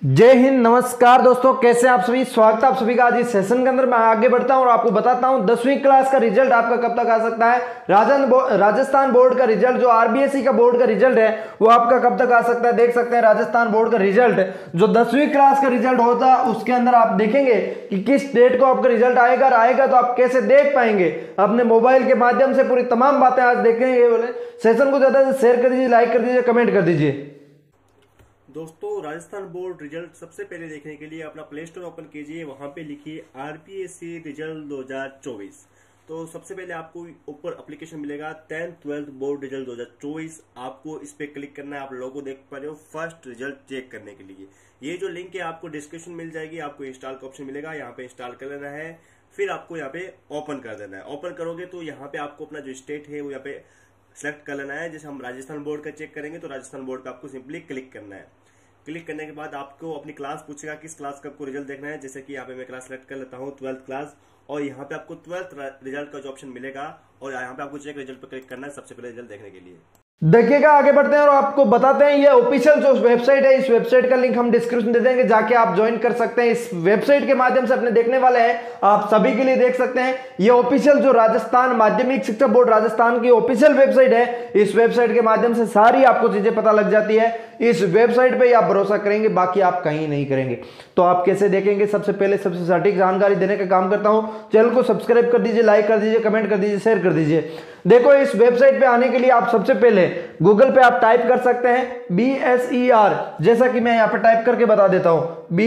जय हिंद। नमस्कार दोस्तों, कैसे आप सभी। स्वागत है आप सभी का आज इस सेशन के अंदर। मैं आगे बढ़ता हूं और आपको बताता हूं 10वीं क्लास का रिजल्ट आपका कब तक आ सकता है। राजस्थान बोर्ड का रिजल्ट, जो आरबीएसई का बोर्ड का रिजल्ट है, वो आपका कब तक आ सकता है। देख सकते हैं राजस्थान बोर्ड का रिजल्ट, जो 10वीं क्लास का रिजल्ट होता है उसके अंदर आप देखेंगे कि किस डेट को आपका रिजल्ट आएगा। और आएगा तो आप कैसे देख पाएंगे अपने मोबाइल के माध्यम से। पूरी तमाम बातें आज देखेंगे। बोले सेशन को ज्यादा से शेयर कर दीजिए, लाइक कर दीजिए, कमेंट कर दीजिए। दोस्तों, राजस्थान बोर्ड रिजल्ट सबसे पहले देखने के लिए अपना प्ले स्टोर ओपन कीजिए, वहां पे लिखिए आरबीएसई रिजल्ट 2024। तो सबसे पहले आपको ऊपर एप्लीकेशन मिलेगा 10th 12th बोर्ड रिजल्ट 2024। आपको इस पे क्लिक करना है। आप लोगो देख पा रहे हो, फर्स्ट रिजल्ट चेक करने के लिए ये जो लिंक है आपको डिस्क्रिप्शन मिल जाएगी। आपको इंस्टॉल का ऑप्शन मिलेगा, यहाँ पे इंस्टॉल कर लेना है। फिर आपको यहाँ पे ओपन कर देना है। ओपन करोगे तो यहाँ पे आपको अपना जो स्टेट है वो यहाँ पे सेलेक्ट कर लेना है। जैसे हम राजस्थान बोर्ड का चेक करेंगे तो राजस्थान बोर्ड का आपको सिंपली क्लिक करना है। क्लिक करने के बाद आपको अपनी क्लास पूछेगा, किस क्लास का आपको रिजल्ट देखना है। जैसे कि यहाँ पे मैं क्लास सेलेक्ट कर लेता हूँ 12th क्लास, और यहाँ पे आपको 12th रिजल्ट का जो ऑप्शन मिलेगा और यहाँ पे आपको चेक रिजल्ट पर क्लिक करना है सबसे पहले रिजल्ट देखने के लिए। देखिएगा, आगे बढ़ते हैं और आपको बताते हैं ये ऑफिशियल जो वेबसाइट है, इस वेबसाइट का लिंक हम डिस्क्रिप्शन दे देंगे, जाके आप ज्वाइन कर सकते हैं। इस वेबसाइट के माध्यम से अपने देखने वाले हैं, आप सभी के लिए देख सकते हैं। ये ऑफिशियल जो राजस्थान माध्यमिक शिक्षा बोर्ड राजस्थान की ऑफिशियल वेबसाइट है, इस वेबसाइट के माध्यम से सारी आपको चीजें पता लग जाती है। इस वेबसाइट पे आप भरोसा करेंगे, बाकी आप कहीं नहीं करेंगे। तो आप कैसे देखेंगे, सबसे पहले सबसे सटीक जानकारी देने का काम करता हूं। चैनल को सब्सक्राइब कर दीजिए, लाइक कर दीजिए, कमेंट कर दीजिए, शेयर कर दीजिए। देखो, इस वेबसाइट पे आने के लिए आप सबसे पहले गूगल पे आप टाइप कर सकते हैं BSER, जैसा कि मैं यहां पे टाइप करके बता देता हूं।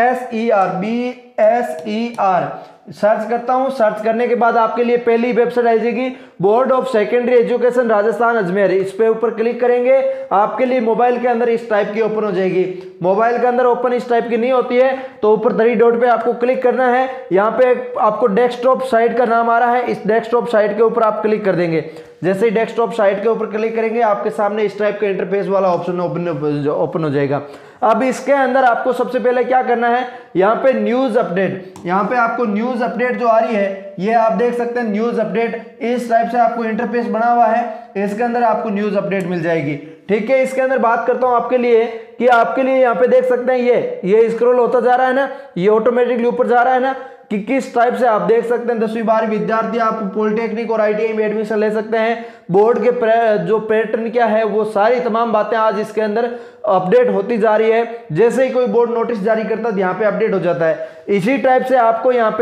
BSER सर्च करता हूं। सर्च करने के बाद आपके लिए पहली वेबसाइट आ जाएगी board of secondary education Rajasthan Ajmer. इस पे ऊपर क्लिक करेंगे, आपके लिए मोबाइल के अंदर इस टाइप की ओपन हो जाएगी। मोबाइल के अंदर ओपन इस टाइप की नहीं होती है तो ऊपर 3 डॉट पे आपको क्लिक करना है। यहाँ पे आपको डेस्कटॉप साइट का नाम आ रहा है, इस डेस्कटॉप साइट के ऊपर आप क्लिक कर देंगे। जैसे ही डेस्कटॉप साइट के ऊपर क्लिक करेंगे, आपके सामने इस टाइप का इंटरफेस वाला ऑप्शन ओपन हो जाएगा। अब इसके अंदर आपको सबसे पहले क्या करना है, यहाँ पे न्यूज अपडेट, यहाँ पे आपको न्यूज अपडेट जो आ रही है, ये आप देख सकते हैं न्यूज अपडेट। इस टाइप से आपको इंटरफेस बना हुआ है, इसके अंदर आपको न्यूज अपडेट मिल जाएगी। ठीक है, इसके अंदर बात करता हूं आपके लिए कि आपके लिए यहाँ पे देख सकते हैं ये स्क्रॉल होता जा रहा है ना, ये ऑटोमेटिकली ऊपर जा रहा है ना, कि किस टाइप से आप देख सकते हैं 10वीं 12वीं विद्यार्थी आप पॉलिटेक्निक और आईटीआई में एडमिशन ले सकते हैं। बोर्ड के जो पैटर्न क्या है, वो सारी तमाम बातें आज इसके अंदर अपडेट होती जा रही है। जैसे ही कोई बोर्ड नोटिस जारी करता है, यहाँ पे अपडेट हो जाता है। इसी टाइप से आपको यहाँ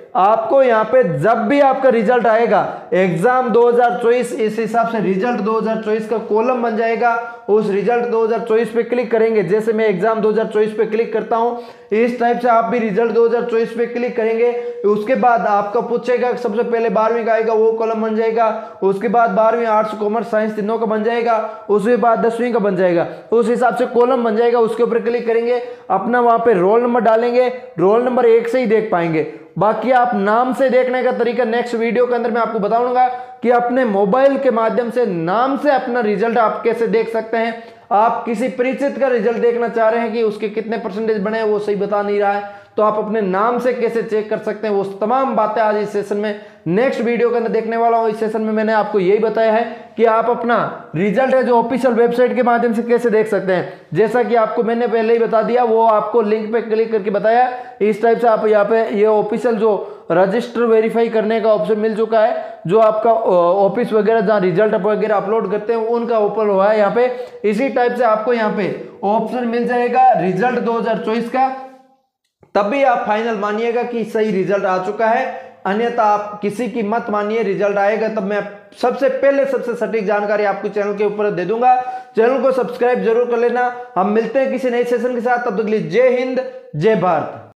पे जब भी आपका रिजल्ट आएगा एग्जाम 2024, इस हिसाब से रिजल्ट 2024 का कॉलम बन जाएगा। उस रिजल्ट 2024 पे क्लिक करेंगे। जैसे मैं एग्जाम 2024 पे क्लिक करता हूं, इस टाइप से आप भी रिजल्ट 2024 पे क्लिक करेंगे। उसके बाद आपका पूछेगा, सबसे पहले 12वीं का आएगा, वो कॉलम बन जाएगा। उसके बाद 12वीं आर्ट्स कॉमर्स साइंस तीनों का बन जाएगा। उसके बाद 10वीं का बन जाएगा, उस हिसाब से कॉलम बन जाएगा। उसके ऊपर क्लिक करेंगे, अपना वहां पे रोल नंबर डालेंगे। रोल नंबर 1 से ही देख पाएंगे, बाकी आप नाम से देखने का तरीका नेक्स्ट वीडियो के अंदर मैं आपको बताऊंगा कि अपने मोबाइल के माध्यम से नाम से अपना रिजल्ट आप कैसे देख सकते हैं। आप किसी परिचित का रिजल्ट देखना चाह रहे हैं कि उसके कितने परसेंटेज बने हैं, वो सही बता नहीं रहा है, तो आप अपने नाम से कैसे चेक कर सकते हैं। वो तमाम बातें आज इस सेशन में नेक्स्ट वीडियो के अंदर देखने वाला हूं। इस सेशन में मैंने आपको यही बताया है कि आप अपना रिजल्ट है जो ऑफिशियल वेबसाइट के माध्यम से कैसे देख सकते हैं। जैसा कि आपको मैंने पहले ही बता दिया, वो आपको लिंक पे क्लिक करके बताया। इस टाइप से आप यहाँ पे ये ऑफिशियल जो रजिस्टर वेरीफाई करने का ऑप्शन मिल चुका है, जो आपका ऑफिस वगैरह जहाँ रिजल्ट वगैरह अपलोड करते हैं उनका ओपन हुआ है यहाँ पे। इसी टाइप से आपको यहाँ पे ऑप्शन मिल जाएगा रिजल्ट 2024 का। तब भी आप फाइनल मानिएगा कि सही रिजल्ट आ चुका है, अन्यथा आप किसी की मत मानिए। रिजल्ट आएगा तब मैं सबसे पहले सबसे सटीक जानकारी आपको चैनल के ऊपर दे दूंगा। चैनल को सब्सक्राइब जरूर कर लेना। हम मिलते हैं किसी नए सेशन के साथ, तब तक के लिए जय हिंद, जय भारत।